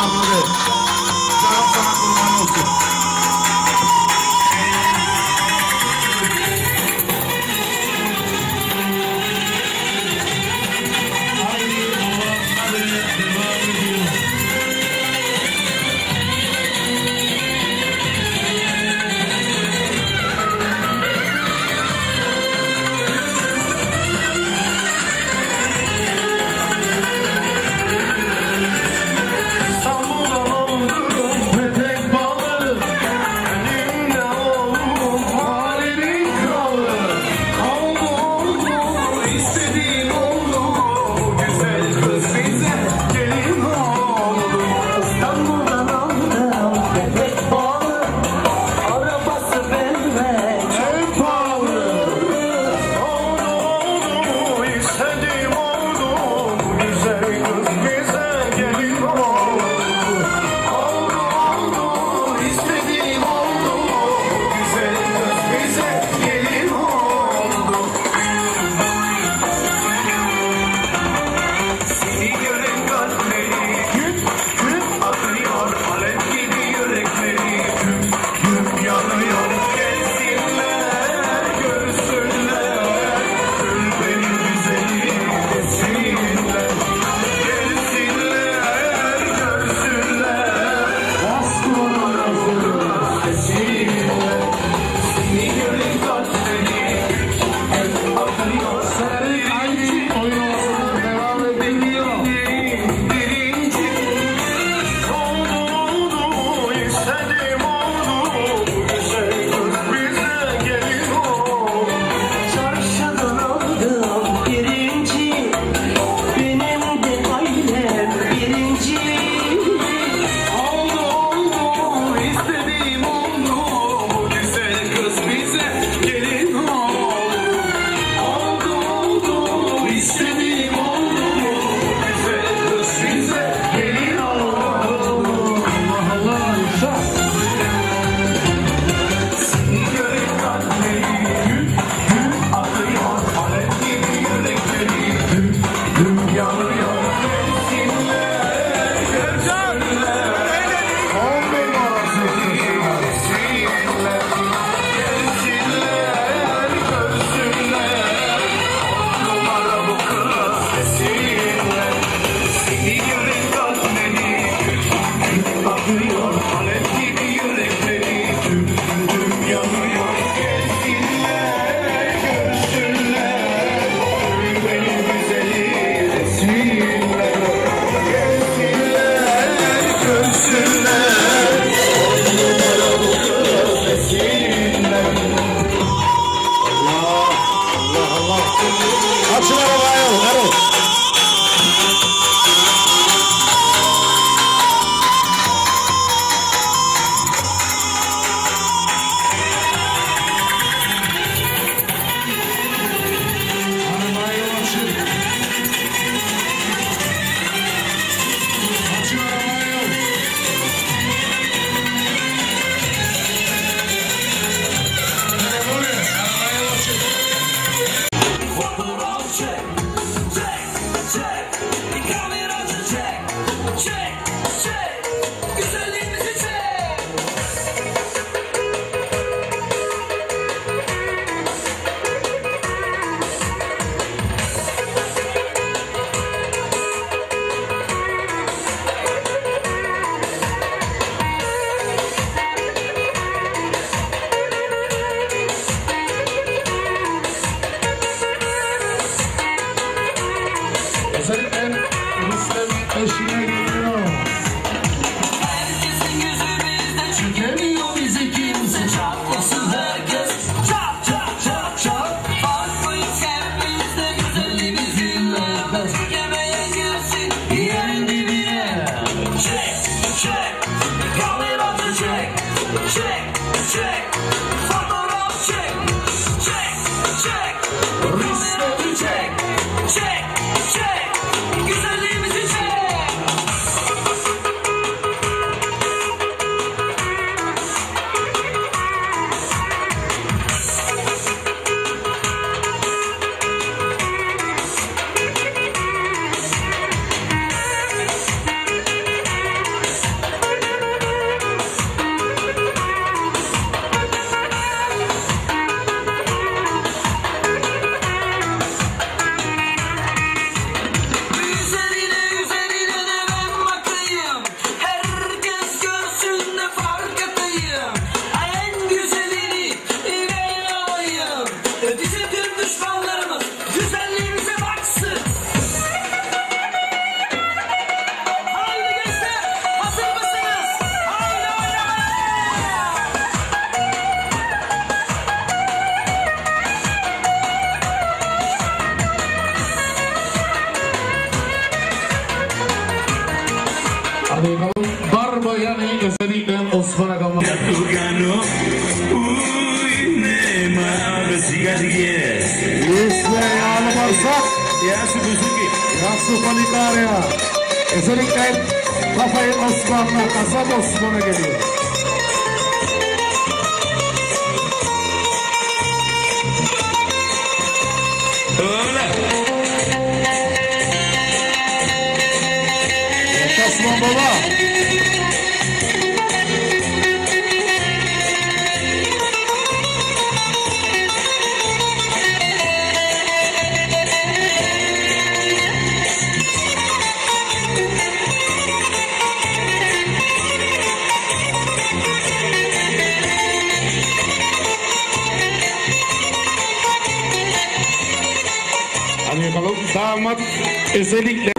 Nuri. Canım sana kurban olsun. Samura Gadige. Isle yağlı bağırsak. Yasu Buzuki. Yasu Palikarya. Özellikle kafayı Osman'la, kasap Osman'a geliyor. Öyle. Osman baba. Hani bakalım damat özellikle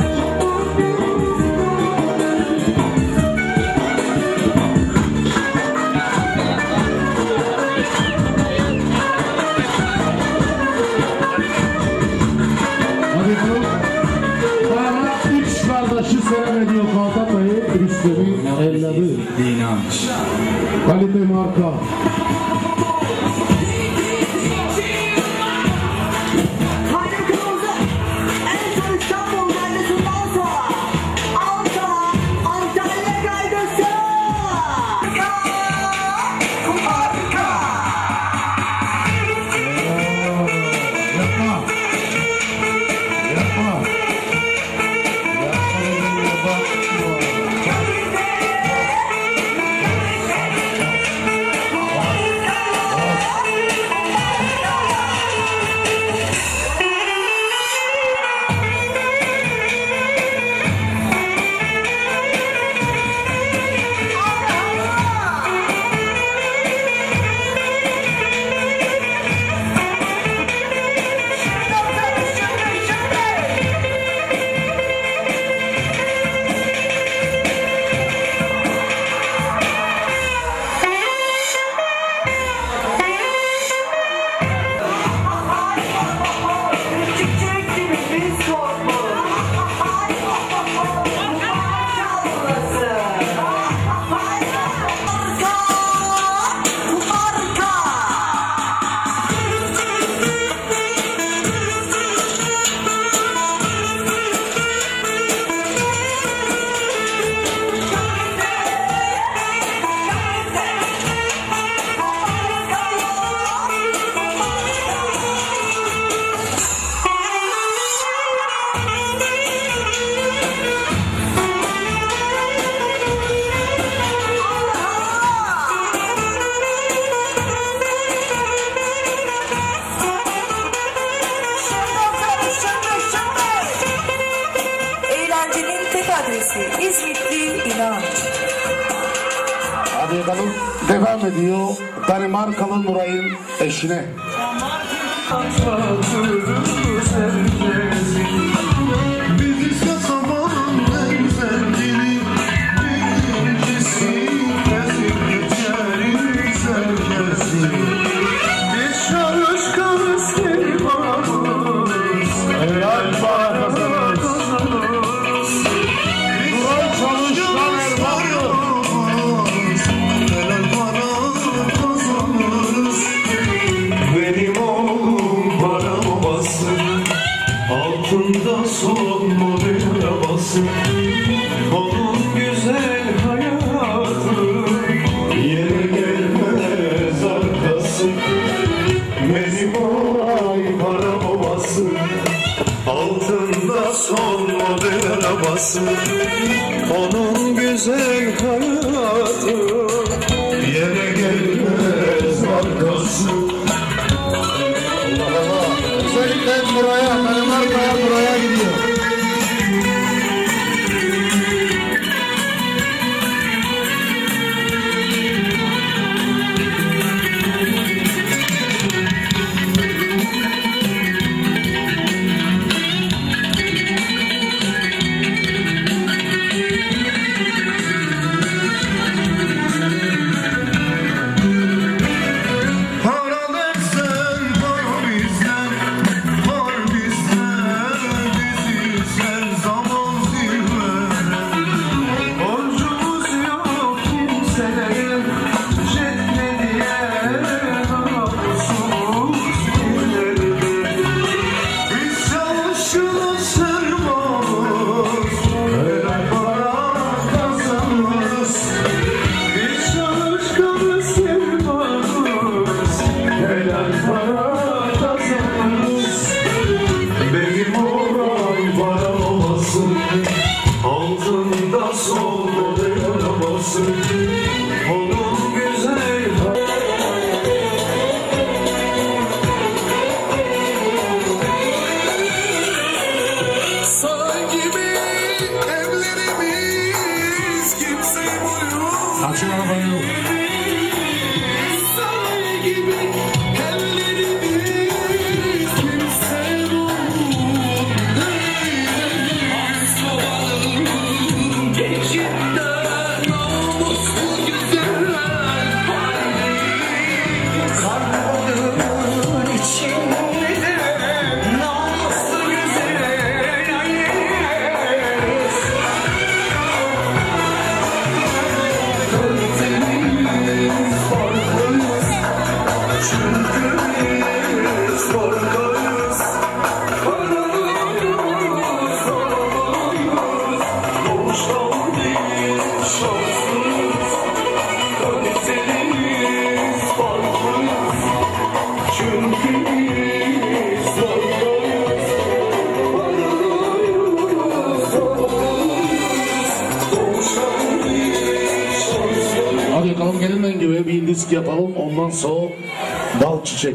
damat 3 kardeşi selam ediyor Kantatay'ı Rüstem'in evladı. İnanç. Kalite marka. İzmitli İnanç. Hadi bakalım devam ediyor Danimarkalı Nuray'ın eşine. Biz kasabanın en zengini, birincisi gezip geçeriz herkesi. Biz çalışkan istihdamız, helal para kazanırız. Nuray çalışkan Varıyoruz, helal para kazanırız. Benim oğlum para babası, altında son model arabası. Onun güzel hayatı, yere gelmez arkası. Benim oğlum para babası, altında son model arabası. Onun güzel hayatı, yere gelmez arkası. Allah Allah. Özellikle Nuray'a, Danimarka'ya Nuray'a gidiyor. Para versen para bizden, var bizden. gibi ellerimiz kimse soğanın geçinde namuslu güzel kalbinin içinde namuslu güzel Hadi bakalım gelin gibi bir disk yapalım. Ondan sonra dal çiçek.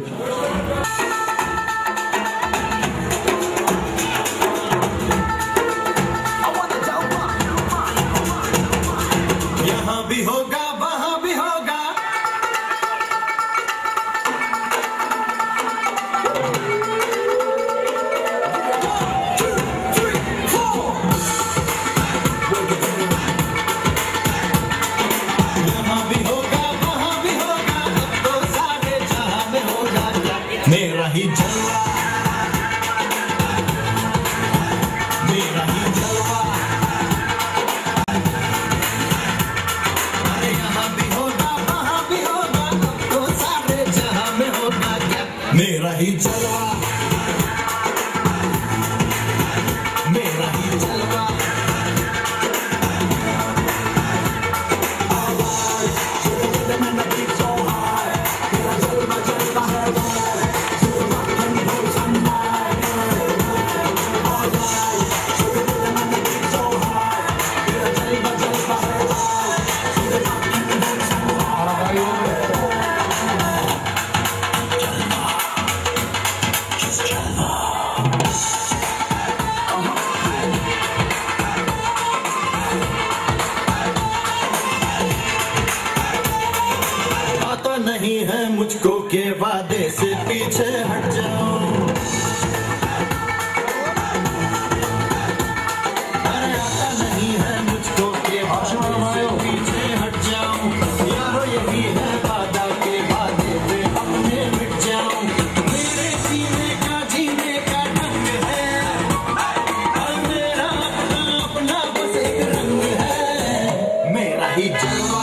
यहाँ भी होगा वहाँ भी होगा यहाँ भी होगा वहाँ भी होगा अब तो सारे जहाँ में होगा मेरा ही जलवा मेरा ही जलवा अरे यहाँ भी होगा वहाँ भी होगा अब तो सारे जहाँ में होगा क्या मेरा ही जलवा मेरा ही जलवा आता नहीं है मुझको के वादे से पीछे हट जाऊं अरे आता नहीं है मुझको के वादे से पीछे हट जाऊं यारो यही है वादा के वादे पे अपने मिट जाऊं मेरे जीने का ढंग है और मेरा अपना बस एक रंग है मेरा ही जलवा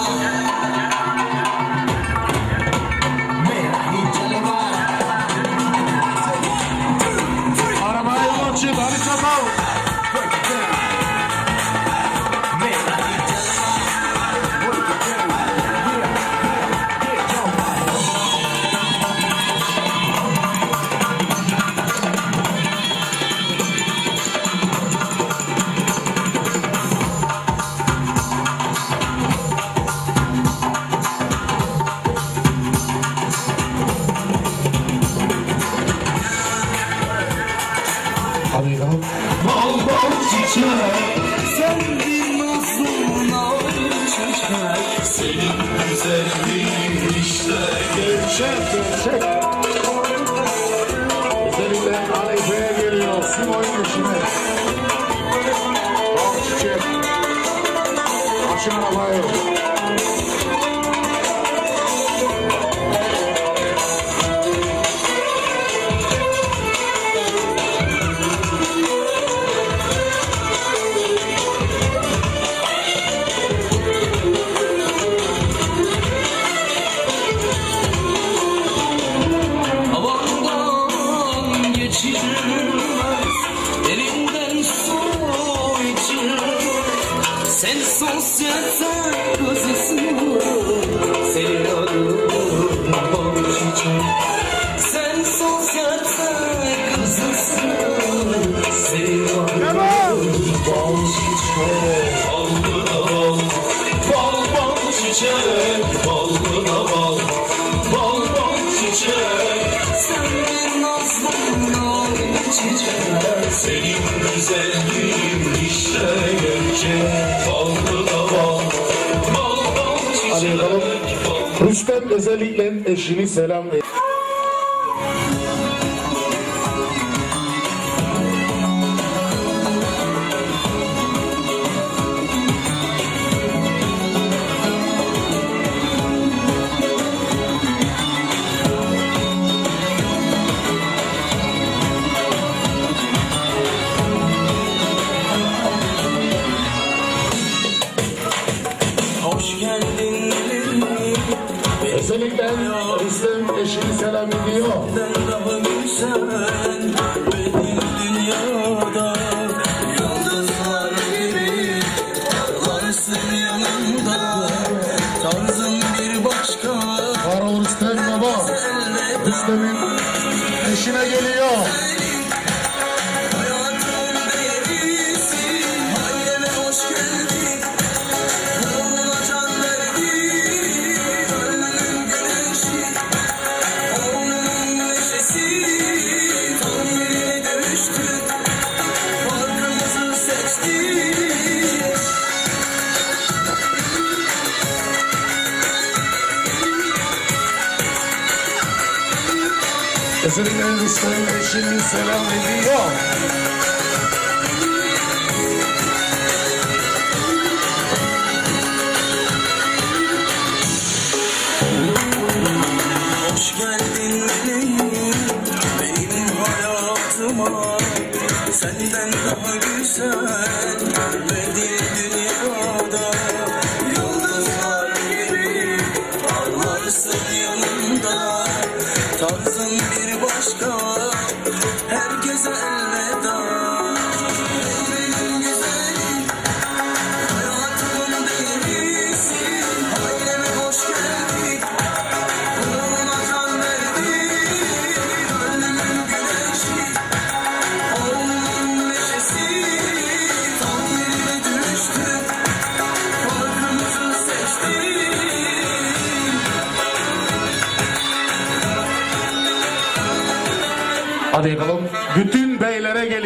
Arabaya yol açın. Hadi çakal. Hadi bakalım. Bal bal çiçek sen bir nazlına çiçek senin güzelliğin işte gerçek Çek. Özellikle Arife'ye geliyor. Simoy'un işine. Dal çiçek. Açın arabayı. Havandan geçilmez elinden su içilmez sen sosyete kızısın senin adın bal çiçek sen sosyete kızısın senin adın bal çiçek balına bal bal bal çiçek balına bal bal bal çiçek sen bir nazlına çiçek senin güzelliğin işte gerçek balına bal Eslem özellikle eşini selam ediyor. Hoş geldin Özellikle Eslem eşini selam ediyor. daha güzel benim dünyada. Yıldızlar gibi varsın yanımda. Tarzım bir başka. Var ol Rüstem baba. Rüstem'in eşine geliyor. Hayatımın değerisin. Aileme hoş geldin. Ruhuna can verdin. Gönlümün güneşi. Oğlumun neşesi. Tam yerine düştük. Farkımızı seçtik. Özellikle Rüstem eşini selam ediyor. Hoş geldin benim hayatıma. Senden daha güzel verdiğin dünyada. Yıldızlar gibi parlarsın yanımda. Tarzın bir başka, herkese elveda. Benim güzelim, hayatımın değerisin. Aileme hoş geldin. Uğruna can verdin. Gönlümün güneşi. Oğlumun neşesi. Tam yerine düştük. Farkımızı seçtik. Hadi yakalım. Bütün beylere gelin.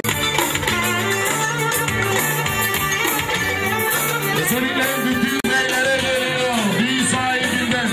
Özellikle bütün beylere geliyor. Düğün sahibinden.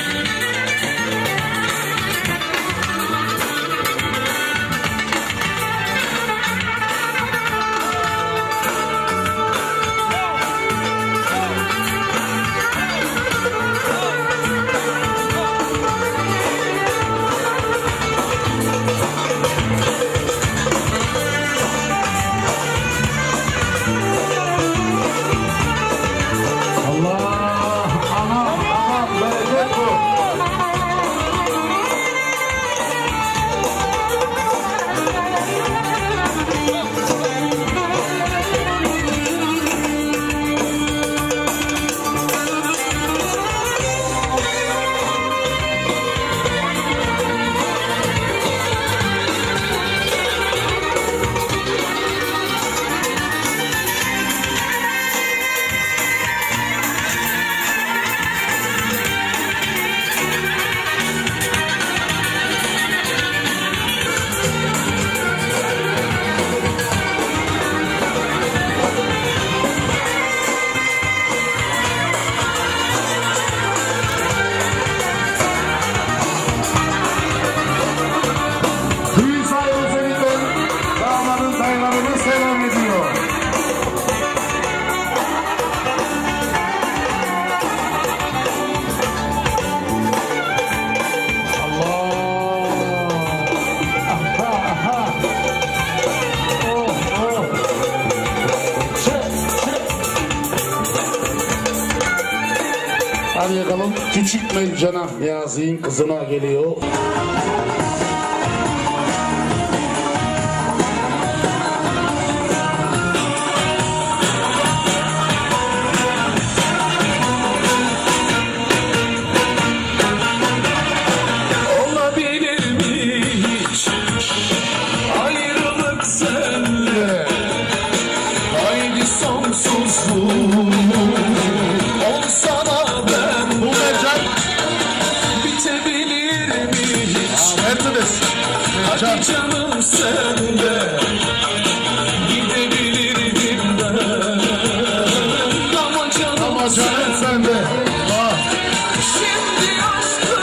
Hadi yakalım. Küçük Melcana Niyazi'nin kızına geliyor. Olabilir mi hiç ayrılık senle? Haydi sonsuzluğum olsa da ben Bu Melcan. bitebilir mi hiç? Mercedes. Hadi canım sende gidebilirdim ben. Ama canım Ama canım sende. Ah. şimdi aşkım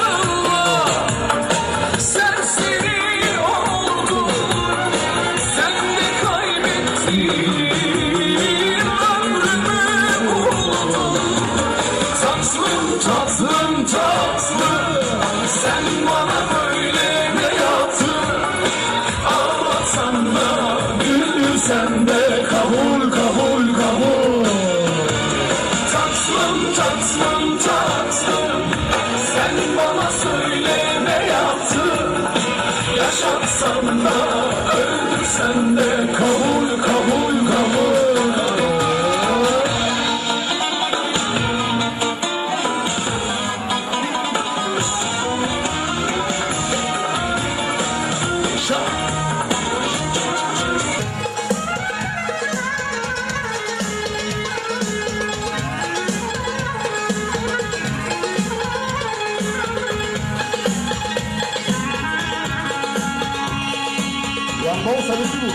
sen de kabul kabul kabul. Bol sarısı bu.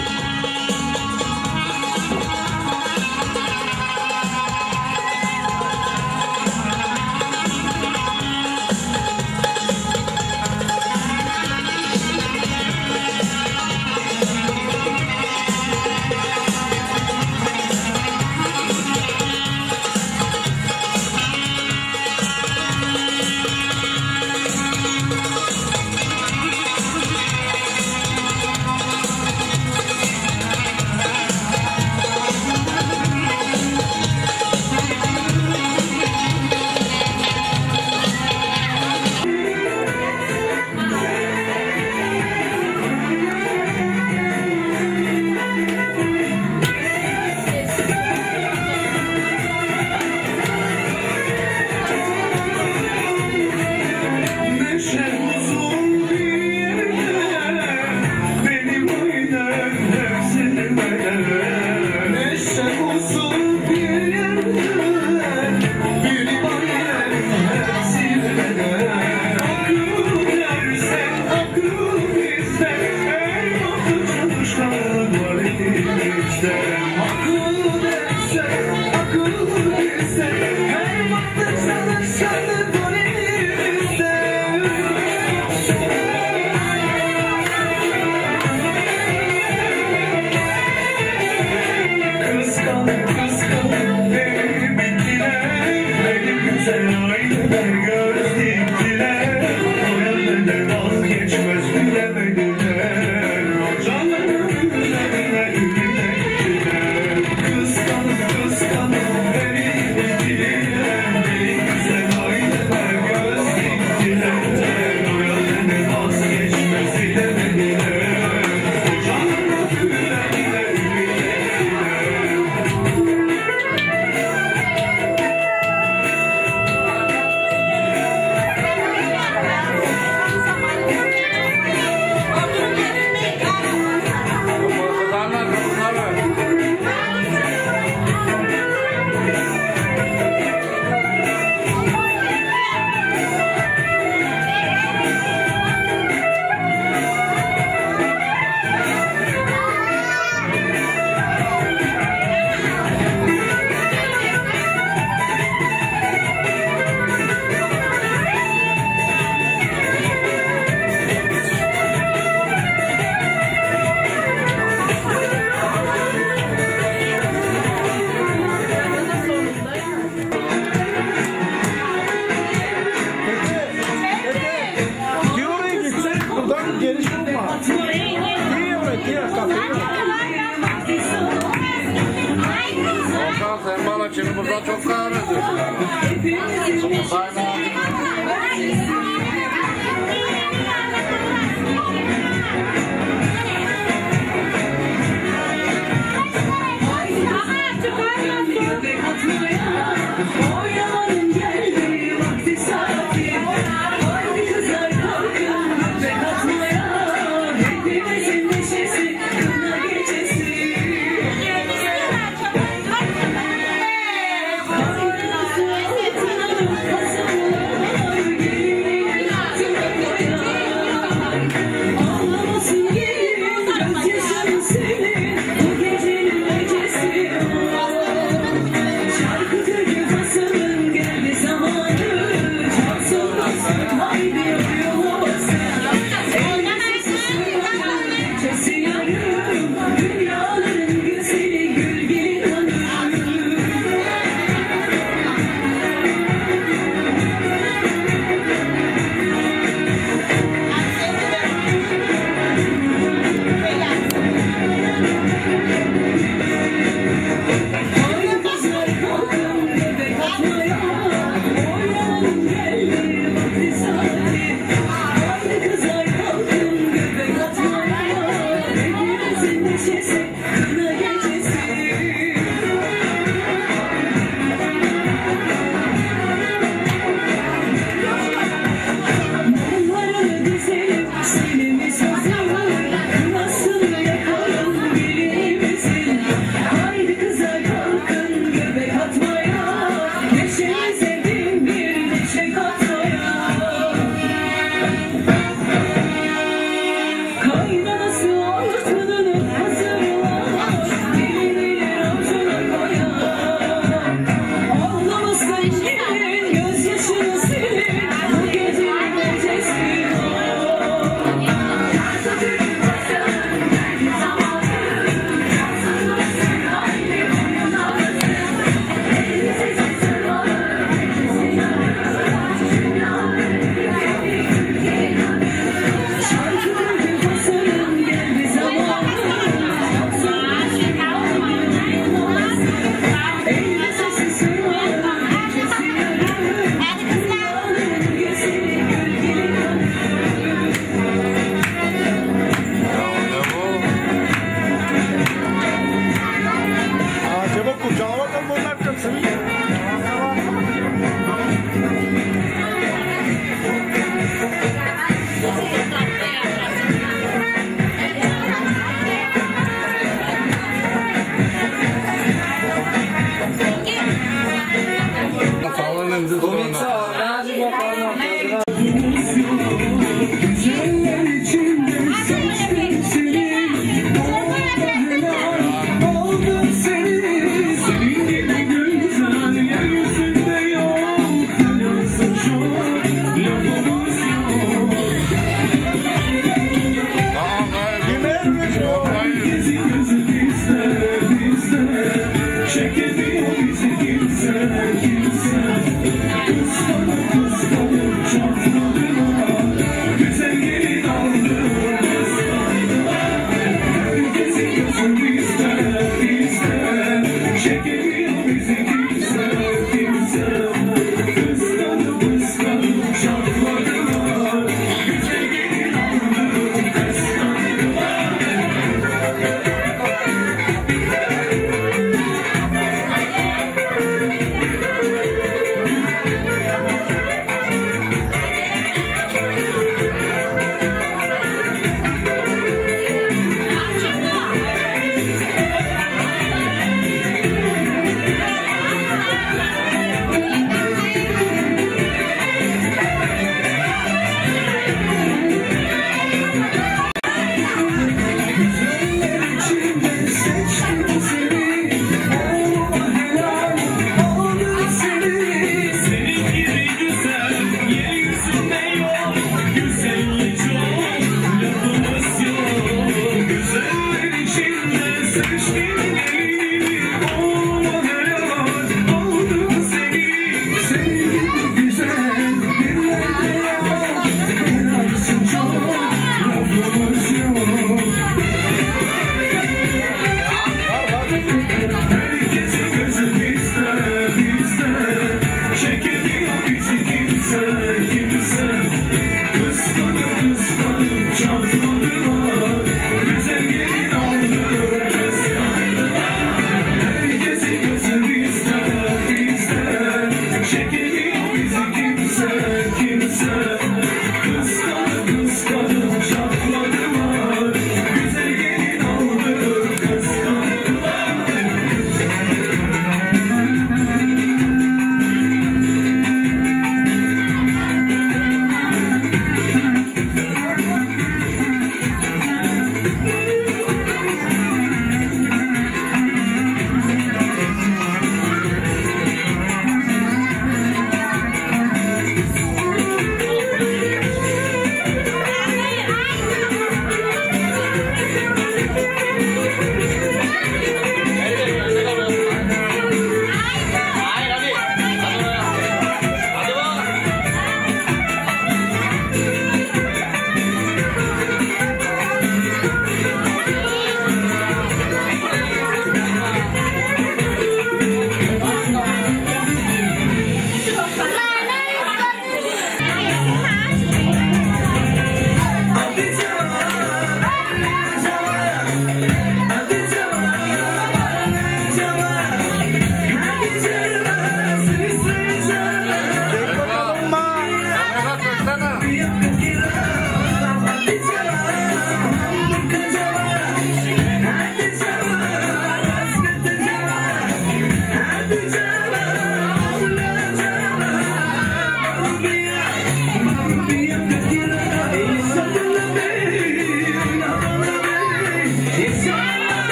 Sen bana şimdi burada çok kahretsin. Bye.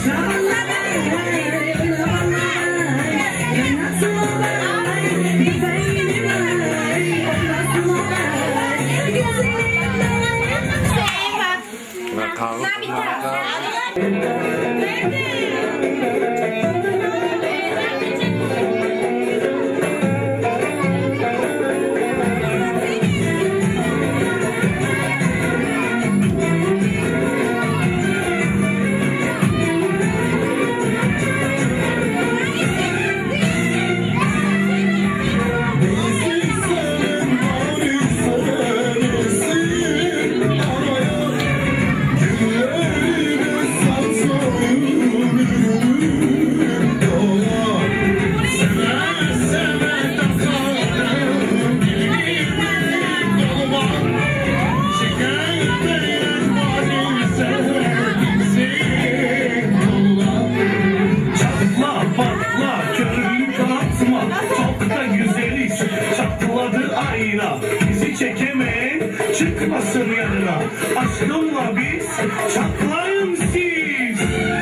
Bizi çekemeyen çıkmasın yanına. Aşkımla biz çatlayın siz.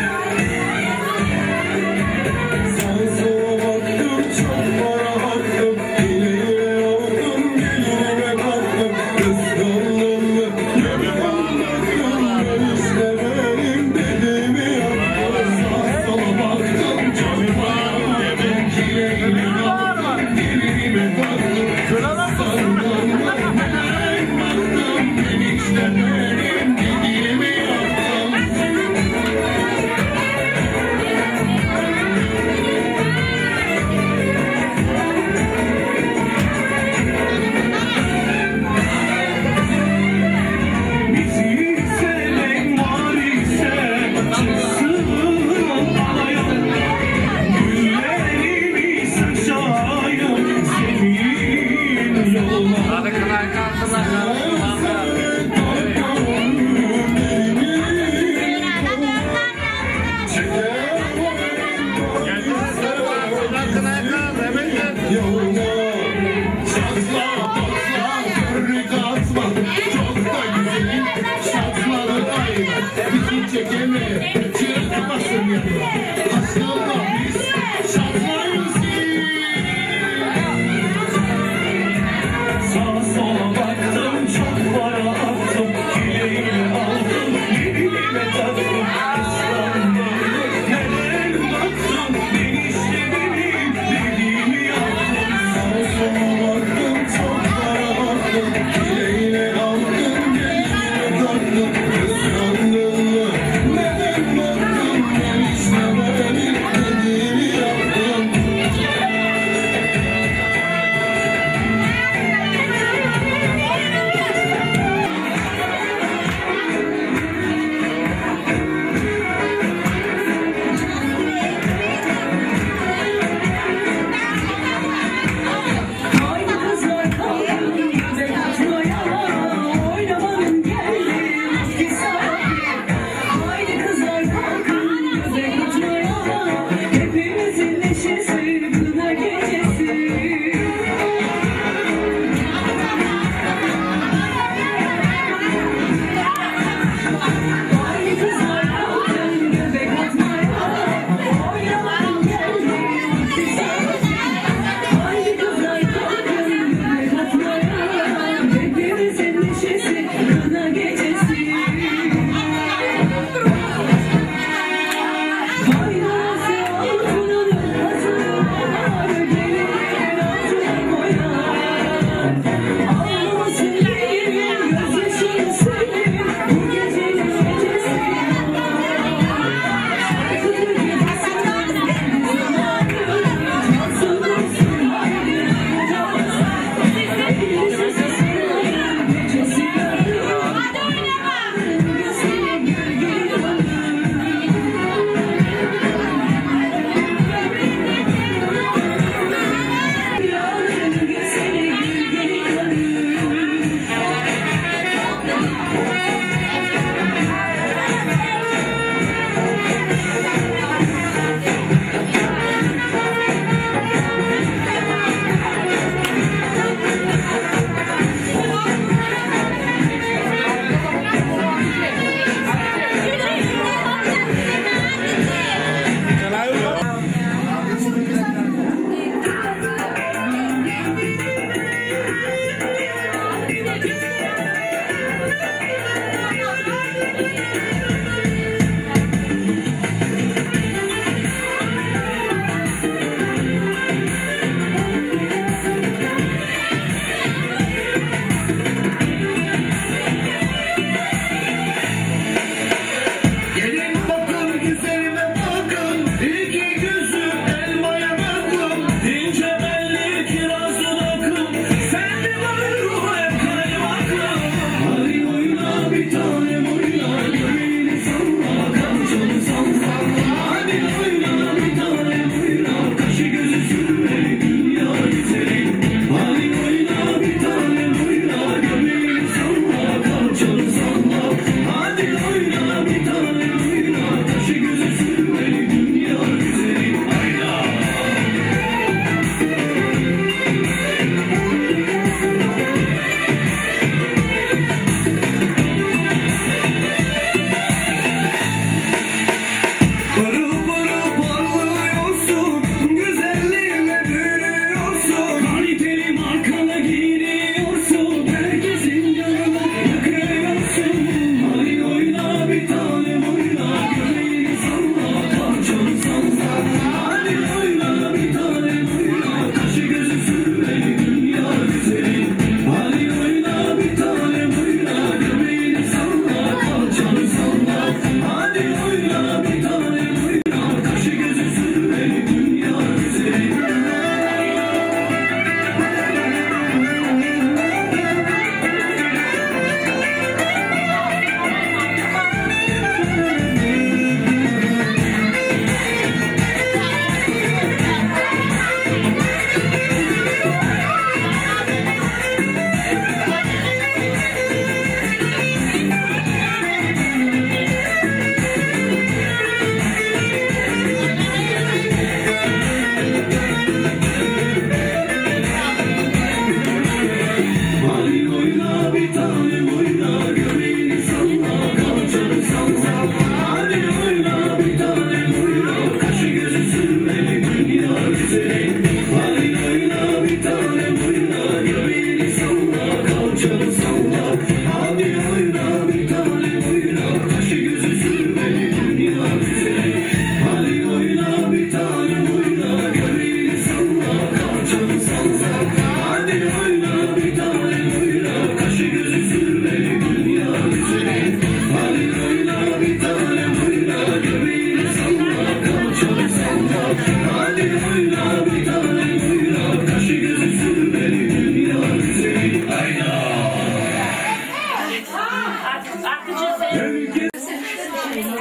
Sağa sola baktım, çok para attım. İleriye aldım, gelirime baktım. Kıskandım mı? Yemin anlattım. Ben istemedim dediğimi yaptım. Sağa sola baktım, çok para attım. İleriye aldım, gelirime baktım. Neden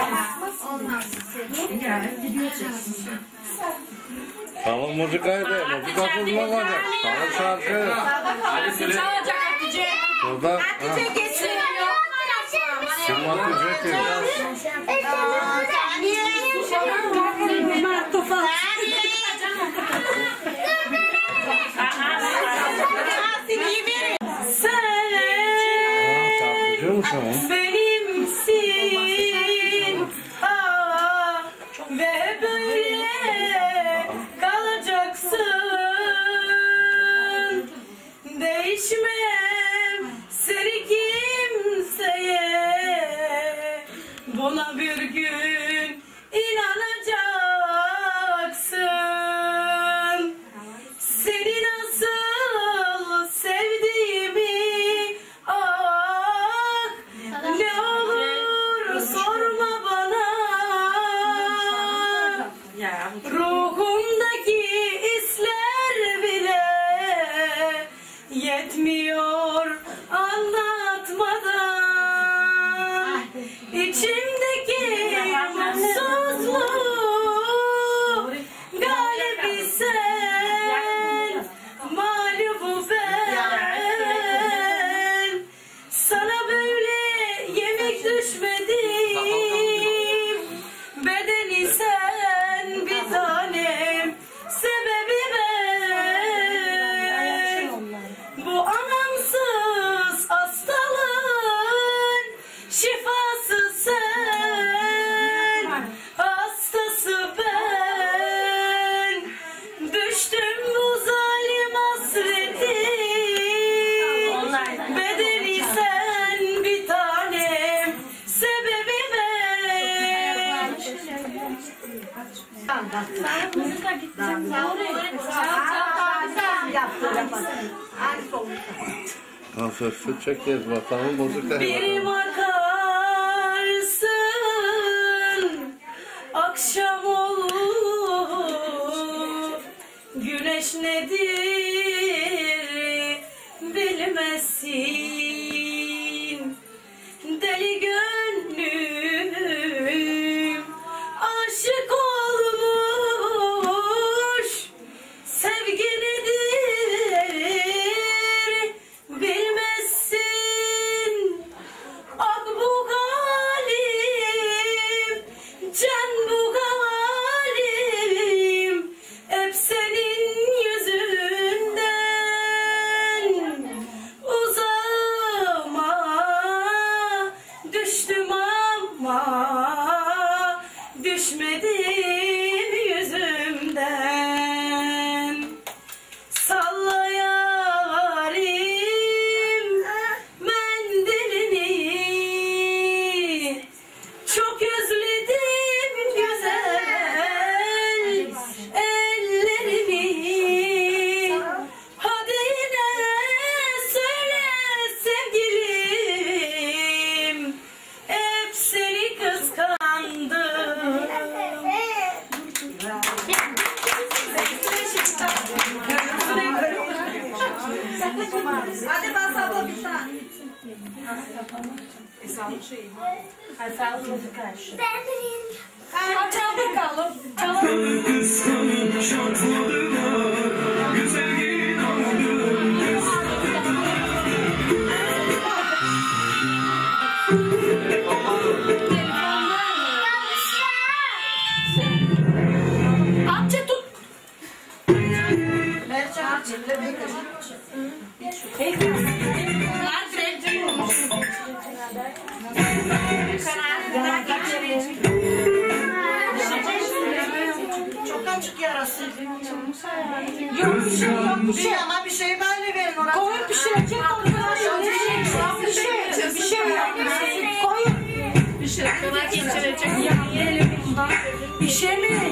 Tamam müzikaydı. Müzik atılma var. Tamam şarkı. Hadi söyle. Çalacak Hatice. Burada. Hatice geçsin. Kim Hatice kim? Şarkıcı mısın? Benimsin ve böyle kalacaksın. Değişmem seni kimseye, buna bir gün inanacaksın. Seni nasıl sevdiğimi ne olur sorma bana. Ruhumdaki hisler bile yetmiyor anlatmadan. İçimdeki mutsuzluğu galibi sen, mağlubu ben. Sana böyle yemek düşmedim, bedeni sen bir tanem, sebebi ben. Bu anlamsız hastalığın şifası sen, hastası ben. Düştüm bu zalim hasretin, bedeni sen bir tanem, sebebi ben. Hafif çekeceğiz bakalım müzikayı. Bir bakarsın akşam olur, güneş nedir bilmezsin. Deli gönlüm aşık olmuş, sevgi nedir bilmezsin. Ak bu galim, can bu galim, hep senin yüzünden. Uzağıma düştüm ama düşmedim yüzümden. Salla yarim mendilini, çok özledim güzel ellerini. Hadi yine söyle sevgilim, hep seni kıskandım. Hadi basalım bir tane. Çal bakalım. Kıskanıp çatladılar, güzel inandım. Amca tut. Çok açık yarası. Yok bir şey yok. Bir şey ama bir şey böyle verin oraya. Koyun pişirecek arkadaşlar. Bir şey yok. Koyun. Bir şey geçirecek. Ya yiyelim bundan. Bir şey mi?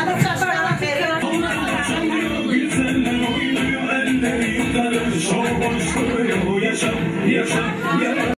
Bana saçlarına verin. Güzeller oynuyor elleri yukarı. Şov başlıyor yaşam yaşam.